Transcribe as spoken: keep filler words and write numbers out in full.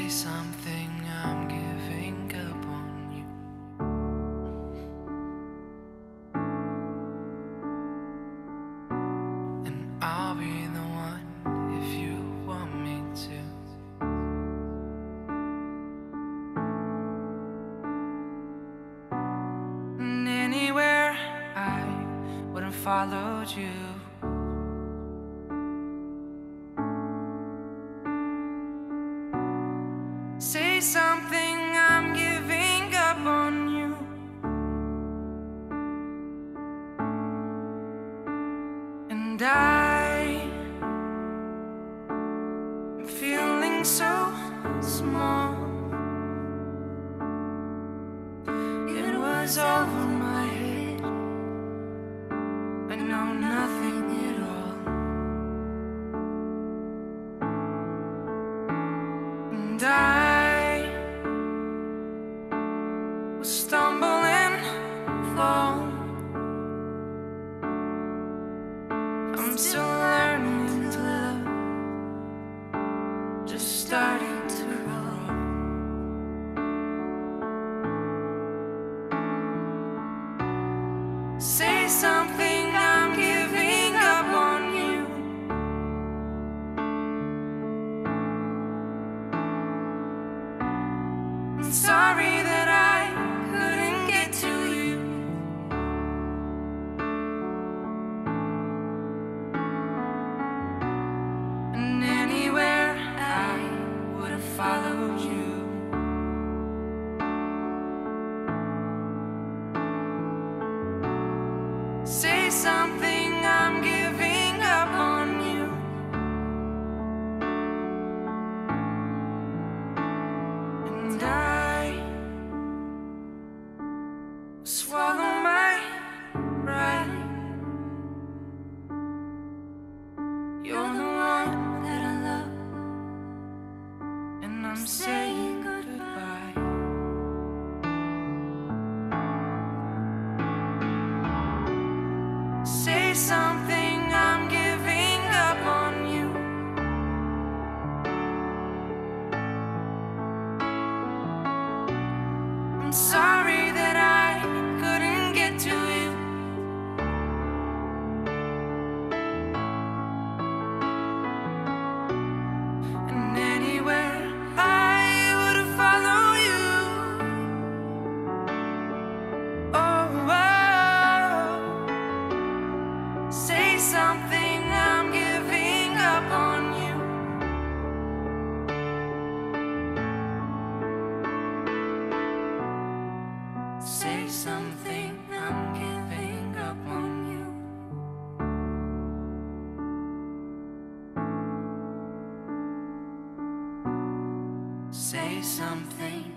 Say something, I'm giving up on you. And I'll be the one if you want me to. And anywhere I would have followed you. Say something, I'm giving up on you. And I am feeling so small. It was over my head. I know nothing at all. And I stumble and fall. I'm still learning to love, just starting to roll. Say something, I'm giving up on you. I'm sorry that I couldn't get to you. And anywhere I would have followed you. Say something, I'm giving up on you. And I swallow my pride. You're the one that I love, and I'm saying goodbye. Say something, I'm giving up on you. I'm sorry that I couldn't get to you. And anywhere I would have followed you. Oh, oh. Say something, I'm giving up on you. Say something, I'm giving up on you. Say something.